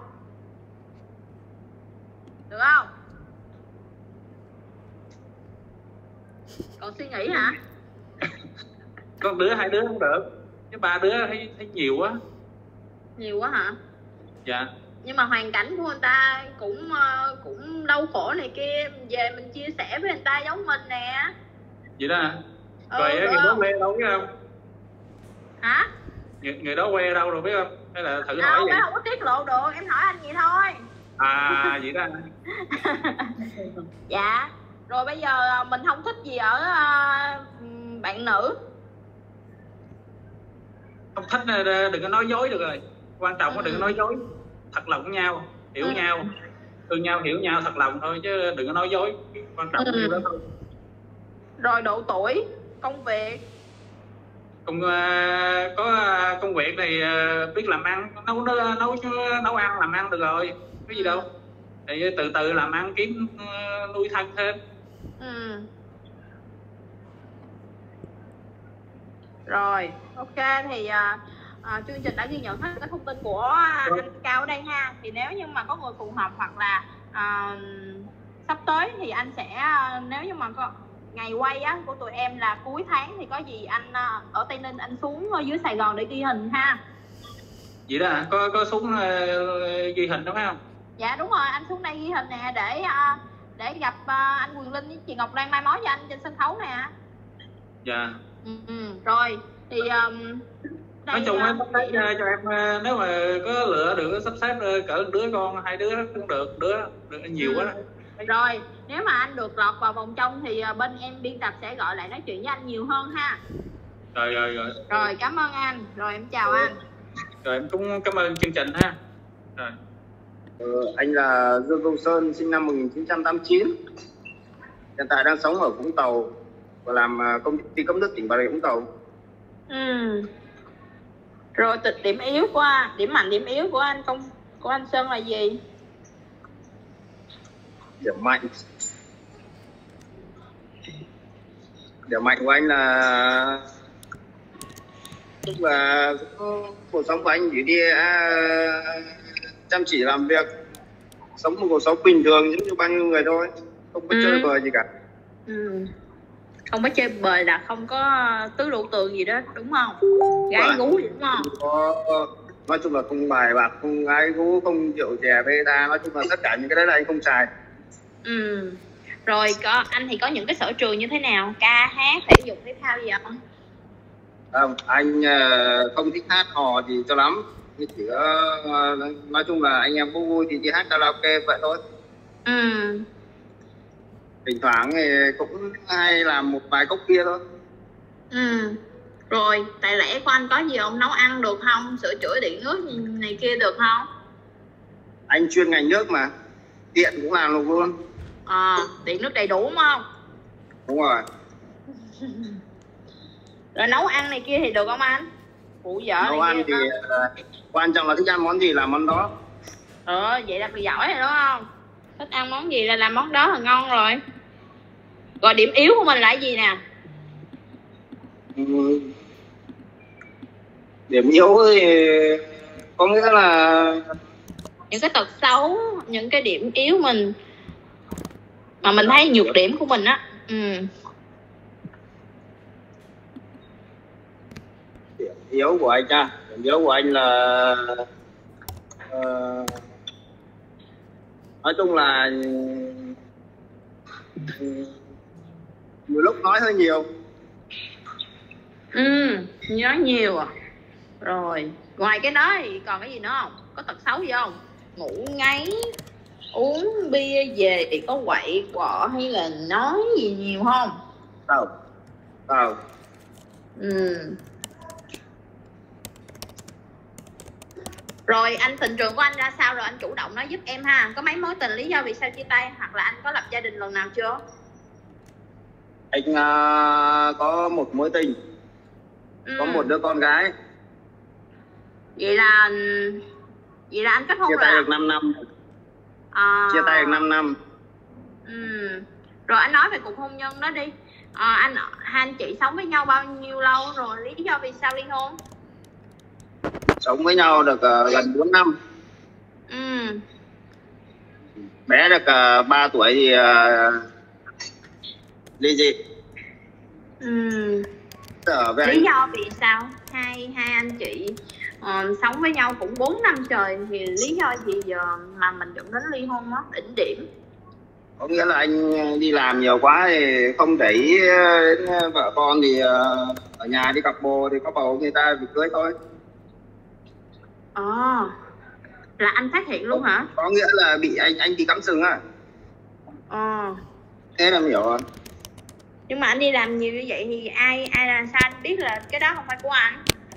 Được không? Còn suy nghĩ hả? Con đứa 2 đứa không được, chứ 3 đứa thấy nhiều quá. Nhiều quá hả? Dạ. Nhưng mà hoàn cảnh của người ta cũng đau khổ này kia, về mình chia sẻ với người ta giống mình nè. Vậy đó hả? Rồi người đó quê đâu biết không? Hả? Người đó quê đâu rồi biết không? Hay là thử đâu, hỏi vậy? Không có tiết lộ được, em hỏi anh vậy thôi. Vậy đó. Dạ. Rồi bây giờ mình không thích gì ở bạn nữ. Không thích đừng có nói dối được rồi. Quan trọng là đừng có nói dối, thật lòng với nhau, hiểu nhau, thương nhau, hiểu nhau thật lòng thôi, chứ đừng có nói dối. Quan trọng là đó thôi. Rồi độ tuổi, công việc. Có công việc này biết làm ăn, nấu ăn làm ăn được rồi, cái gì đâu. Thì từ từ làm ăn kiếm nuôi thân thêm. Rồi, ok thì chương trình đã ghi nhận hết các thông tin của anh Cao ở đây ha. Thì nếu như mà có người phù hợp hoặc là sắp tới thì anh sẽ, nếu như mà có ngày quay á của tụi em là cuối tháng thì có gì anh ở Tây Ninh anh xuống dưới Sài Gòn để ghi hình ha. Vậy đó hả? Có xuống ghi hình đúng không? Dạ đúng rồi, anh xuống đây ghi hình nè để gặp anh Quyền Linh với chị Ngọc Lan mai mối cho anh trên sân khấu nè. Dạ. Rồi thì nói chung sắp xếp cho em, nếu mà có lựa được sắp xếp cỡ đứa con 2 đứa cũng được, đừng nhiều quá. Rồi nếu mà anh được lọt vào vòng trong thì bên em biên tập sẽ gọi lại nói chuyện với anh nhiều hơn ha. Rồi cảm ơn anh, rồi em chào anh. Rồi em cũng cảm ơn chương trình ha. Rồi. Anh là Dương Công Sơn, sinh năm 1989, hiện tại đang sống ở Vũng Tàu và làm công ty cấp nước tỉnh Bà Rịa Vũng Tàu. Rồi điểm mạnh điểm yếu của anh Sơn là gì? Điểm mạnh của anh là tức là cuộc sống của anh chỉ đi chăm chỉ làm việc, sống một cuộc sống bình thường giống như bao nhiêu người thôi, không có chơi bời gì cả. Không có chơi bời là không có tứ đủ tường gì đó đúng không? Gái gú gì đúng không? Nói chung là không bài bạc, không gái gú, không rượu chè beta, nói chung là tất cả những cái đấy là anh không xài. Rồi anh thì có những cái sở trường như thế nào? Ca hát, thể dục thể thao gì không? Không, anh không thích hát hò gì cho lắm, chỉ có nói chung là anh em vui vui thì đi hát karaoke vậy thôi. Thỉnh thoảng thì cũng hay làm một vài cốc bia thôi. Rồi tại lẽ của anh có gì không? Nấu ăn được không? Sửa chữa điện nước này kia được không? Anh chuyên ngành nước mà, điện cũng làm được luôn. Điện nước đầy đủ đúng không? Đúng rồi. Rồi nấu ăn này kia thì được không anh? Phụ vợ nấu ăn thì quan trọng là thích ăn món gì làm món đó. Vậy là giỏi rồi đúng không? Thích ăn món gì là làm món đó là ngon rồi. Rồi điểm yếu của mình là gì nè? Điểm yếu thì có nghĩa là những cái tật xấu, những cái điểm yếu mình mà mình thấy nhược điểm của mình á. Điểm yếu của anh điểm yếu của anh là nói chung là nhiều lúc nói hơi nhiều. Nói nhiều à? Rồi ngoài cái đó thì còn cái gì nữa không? Có tật xấu gì không? Ngủ ngáy uống bia về thì có quậy quọ hay là nói gì nhiều không? Không. Rồi anh tình trường của anh ra sao rồi, anh chủ động nói giúp em ha. Có mấy mối tình, lý do vì sao chia tay, hoặc là anh có lập gia đình lần nào chưa? Anh có một mối tình, có một đứa con gái. Vậy là anh kết hôn chia rồi tay à? được 5 năm. Chia tay được 5 năm. Rồi anh nói về cuộc hôn nhân đó đi. Hai anh chị sống với nhau bao nhiêu lâu rồi, lý do vì sao ly hôn? Sống với nhau được gần 4 năm. Bé được 3 tuổi thì ly dị. Lý do vì sao hai anh chị sống với nhau cũng 4 năm trời, thì lý do gì giờ mà mình dẫn đến ly hôn đó, đỉnh điểm? Có nghĩa là anh đi làm nhiều quá thì không để ý đến vợ con, thì ở nhà đi cặp bồ thì có bầu người ta bị cưới thôi. Là anh phát hiện luôn hả? Có nghĩa là bị anh bị cắm sừng á. Thế là hiểu rồi. Nhưng mà anh đi làm nhiều như vậy thì ai là sao anh biết là cái đó không phải của anh?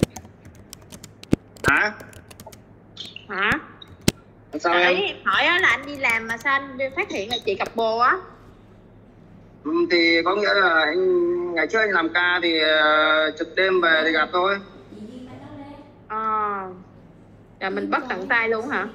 Hả? Sao em? Hỏi là anh đi làm mà sao anh phát hiện là chị cặp bồ á? Thì có nghĩa là anh ngày trước anh làm ca thì trực đêm về thì gặp thôi. Là mình bắt tận tay luôn hả?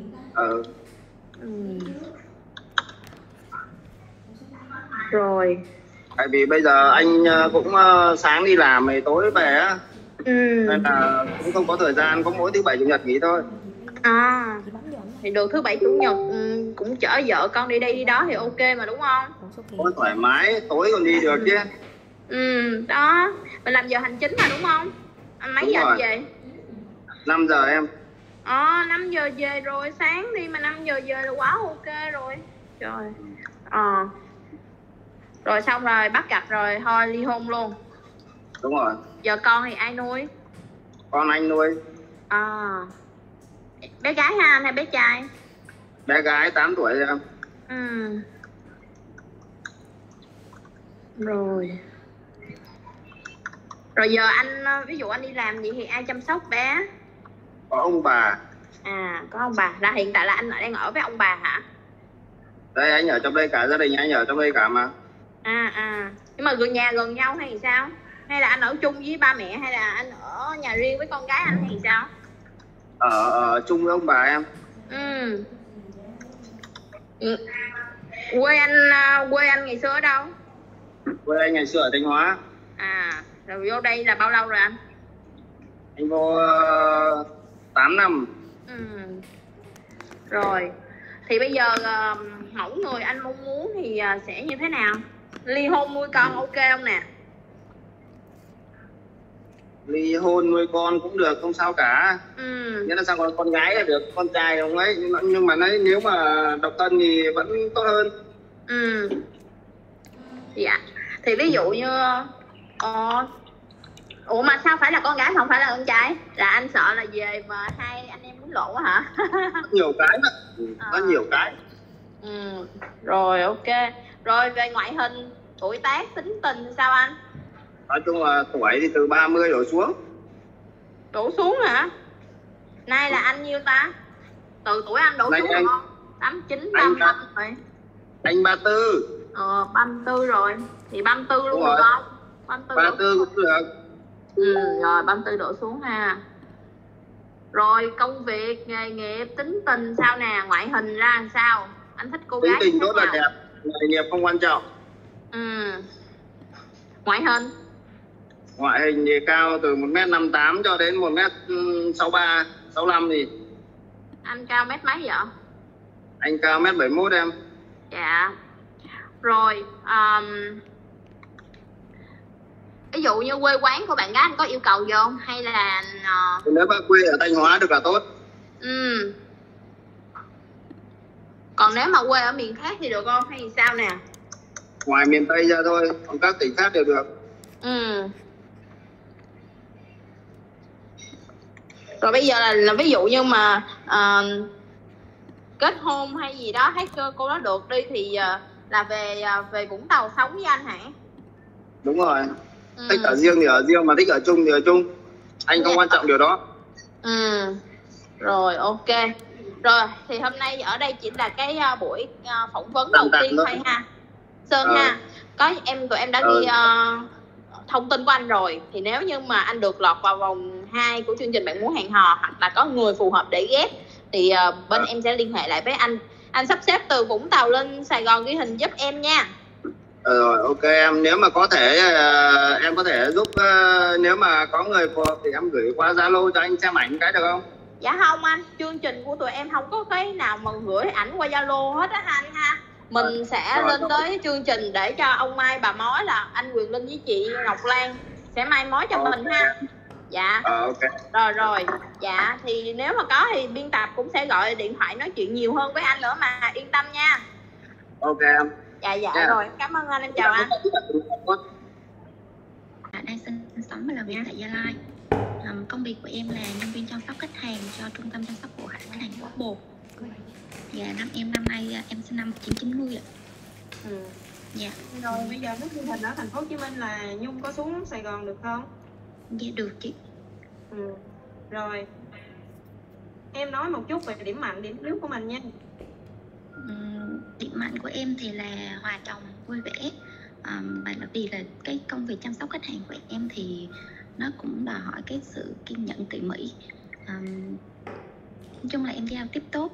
Rồi. Tại vì bây giờ anh cũng sáng đi làm thì tối về á. Nên là cũng không có thời gian, có mỗi thứ bảy chủ nhật nghỉ thôi. Thì được thứ bảy chủ nhật cũng chở vợ con đi đây đi đó thì ok mà, đúng không? Tối thoải mái, tối còn đi được chứ. Đó, mình làm giờ hành chính mà, đúng không? Anh mấy giờ anh về? 5 giờ em. 5 giờ về rồi, sáng đi mà 5 giờ về là quá ok rồi. Trời. Rồi xong rồi bắt gặp rồi thôi ly hôn luôn. Đúng rồi. Giờ con thì ai nuôi? Con anh nuôi. Bé gái ha anh hay bé trai? Bé gái 8 tuổi rồi em. Rồi giờ anh, ví dụ anh đi làm gì thì ai chăm sóc bé? Có ông bà. Có ông bà. Là hiện tại là anh đang ở với ông bà hả? Đây anh ở trong đây, cả gia đình anh ở trong đây cả mà. Nhưng mà nhà gần nhau hay sao? Hay là anh ở chung với ba mẹ, hay là anh ở nhà riêng với con gái anh hay sao? Ở chung với ông bà em. Quê anh ngày xưa ở đâu? Quê anh ngày xưa ở Thanh Hóa. Rồi vô đây là bao lâu rồi anh? Anh vô 8 năm. Rồi thì bây giờ mẫu người anh mong muốn thì sẽ như thế nào? Ly hôn nuôi con ok không nè? Ly hôn nuôi con cũng được, không sao cả. Nghĩa là sao con gái là được, con trai không ấy. Nhưng mà nếu mà độc thân thì vẫn tốt hơn. Dạ. Thì ví dụ như ủa mà sao phải là con gái mà không phải là con trai? Là anh sợ là về mà hai anh em muốn lộ á hả? Nhiều cái mà. Có nhiều cái. Rồi ok. Rồi về ngoại hình, tuổi tác, tính tình sao anh? Nói chung là tuổi thì từ 30 đổ xuống. Đổ xuống hả? Nay là anh nhiêu ta? Từ tuổi anh đổ xuống không? 89, 35 rồi. Anh 34. 34 rồi. Thì 34 luôn được không? 34 cũng được. Rồi 34 đổ xuống ha. Rồi công việc, nghề nghiệp, tính tình sao nè, ngoại hình ra làm sao? Anh thích cô gái tính tình tốt là đẹp, nghề nghiệp không quan trọng. Ngoại hình? Ngoại hình thì cao từ 1m58 cho đến 1m63, 65 thì. Anh cao mét mấy vậy? Anh cao 1m71 em. Dạ. Rồi ví dụ như quê quán của bạn gái anh có yêu cầu gì không? Hay là nếu mà quê ở Thanh Hóa được là tốt. Còn nếu mà quê ở miền khác thì được không? Hay sao nè? Ngoài miền Tây ra thôi, còn các tỉnh khác đều được. Rồi bây giờ là ví dụ như mà kết hôn hay gì đó, thấy cô nói được đi thì là về Vũng Tàu sống với anh hả? Đúng rồi. Thích ở riêng thì ở riêng, mà thích ở chung thì ở chung. Anh không quan trọng điều đó. Rồi, ok. Rồi thì hôm nay ở đây chỉ là cái buổi phỏng vấn đầu tiên thôi ha Sơn ha. Có tụi em đã ghi thông tin của anh rồi, thì nếu như mà anh được lọt vào vòng 2 của chương trình Bạn Muốn Hẹn Hò, hoặc là có người phù hợp để ghép, thì bên em sẽ liên hệ lại với anh sắp xếp từ Vũng Tàu lên Sài Gòn ghi hình giúp em nha. Rồi, ok em. Nếu mà có thể em có thể giúp, nếu mà có người phù hợp thì em gửi qua Zalo cho anh xem ảnh cái được không? Dạ không anh, chương trình của tụi em không có cái nào mà gửi ảnh qua Zalo hết á anh ha. Mình sẽ lên tới chương trình để cho ông Mai bà mối, là anh Quyền Linh với chị Ngọc Lan sẽ mai mối cho mình ha. Dạ. Ok. Rồi. Dạ thì nếu mà có thì biên tập cũng sẽ gọi điện thoại nói chuyện nhiều hơn với anh nữa, mà yên tâm nha. Ok em. Dạ. Rồi, cảm ơn anh, em chào anh. Đang sinh sống và làm việc tại Gia Lai. Công việc của em là nhân viên chăm sóc khách hàng cho trung tâm chăm sóc của khách hàng Quốc Bồ. Dạ, năm nay em sinh năm 1990 ạ. Dạ. Rồi bây giờ nếu hình ở thành phố Hồ Chí Minh là Nhung có xuống Sài Gòn được không? Dạ được chị. Rồi em nói một chút về điểm mạnh, điểm yếu của mình nha. Điểm mạnh của em thì là hòa đồng, vui vẻ. Và là vì là cái công việc chăm sóc khách hàng của em thì nó cũng đòi hỏi cái sự kiên nhẫn, tỉ mỉ. Nói chung là em giao tiếp tốt.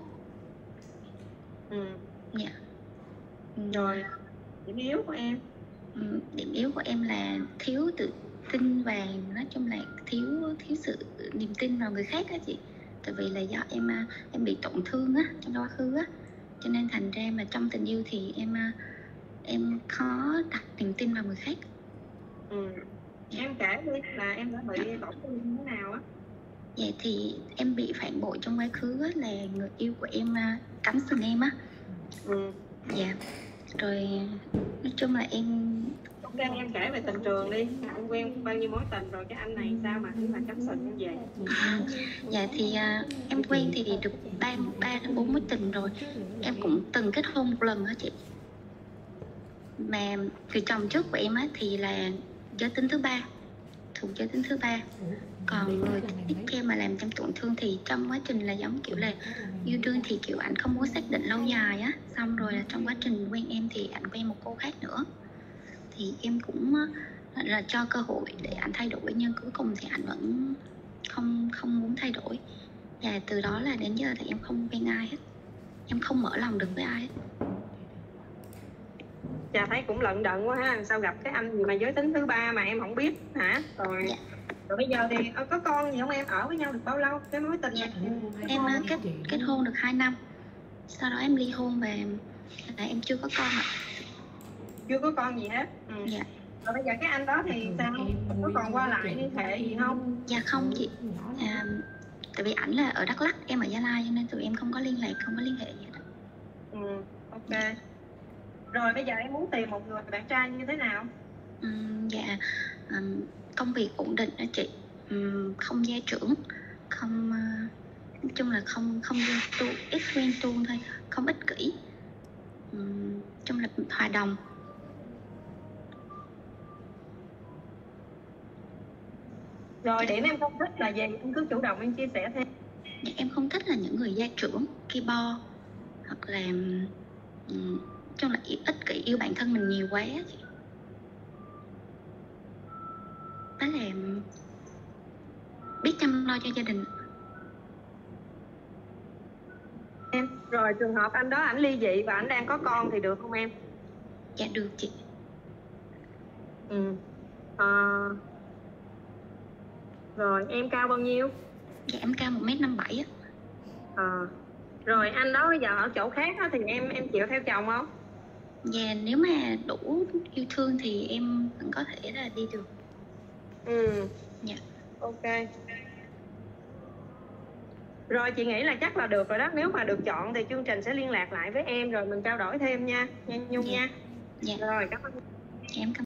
Dạ. Rồi điểm yếu của em? Điểm yếu của em là thiếu tự tin và nói chung là thiếu sự niềm tin vào người khác á chị. Tại vì là do em bị tổn thương á trong quá khứ á, cho nên thành ra mà trong tình yêu thì em khó đặt niềm tin vào người khác. Em kể đi là em đã bị tổn thương như thế nào á? Dạ thì em bị phản bội trong quá khứ á, là người yêu của em cắm sừng em á. Dạ. Rồi nói chung là em kể về tình trường đi, em quen bao nhiêu mối tình rồi, cái anh này sao mà cắm sừng như vậy? Dạ thì em quen thì được 3 đến 4 mối tình rồi. Em cũng từng kết hôn một lần đó chị. Mà người chồng trước của em á thì là giới tính thứ 3, thuộc giới tính thứ 3. Còn người tiếp theo mà làm em tổn thương thì trong quá trình là giống kiểu là yêu đương thì kiểu ảnh không muốn xác định lâu dài á, xong rồi là trong quá trình quen em thì ảnh quen một cô khác nữa, thì em cũng là cho cơ hội để ảnh thay đổi, nhưng cuối cùng thì ảnh vẫn không muốn thay đổi. Và từ đó là đến giờ thì em không quen ai hết, em không mở lòng được với ai hết. Chà, thấy cũng lận đận quá ha, sao gặp cái anh gì mà giới tính thứ 3 mà em không biết hả? Rồi dạ. Rồi bây giờ thì có con gì không em? Ở với nhau được bao lâu cái mối tình dạ. Em kết hôn được 2 năm, sau đó em ly hôn và em chưa có con ạ. Chưa có con gì hết? Dạ. Rồi bây giờ cái anh đó thì sao? Có còn qua lại liên hệ gì không? Dạ không chị. Tại vì ảnh là ở Đắk Lắk, em ở Gia Lai, cho nên tụi em không có liên hệ gì hết. Ok. Rồi bây giờ em muốn tìm một người bạn trai như thế nào? Dạ, công việc ổn định đó chị, không gia trưởng, không nói chung là không ghen tuông, ít ghen tuông thôi, không ích kỷ, chung là hòa đồng. Rồi điểm em không thích là gì? Em cứ chủ động em chia sẻ thêm. Dạ, em không thích là những người gia trưởng, ki bo, hoặc là chung là ích kỷ, yêu bản thân mình nhiều quá chị. Đó là biết chăm lo cho gia đình. Em rồi trường hợp anh đó ảnh ly dị và ảnh đang có con thì được không em? Dạ được chị. Rồi em cao bao nhiêu? Dạ em cao 1m57 á. Rồi anh đó bây giờ ở chỗ khác đó, thì em chịu theo chồng không? Dạ nếu mà đủ yêu thương thì em vẫn có thể là đi được. Dạ. Ok. Rồi chị nghĩ là chắc là được rồi đó. Nếu mà được chọn thì chương trình sẽ liên lạc lại với em rồi mình trao đổi thêm nha Nhung nha. Dạ. Rồi cảm ơn. Em cảm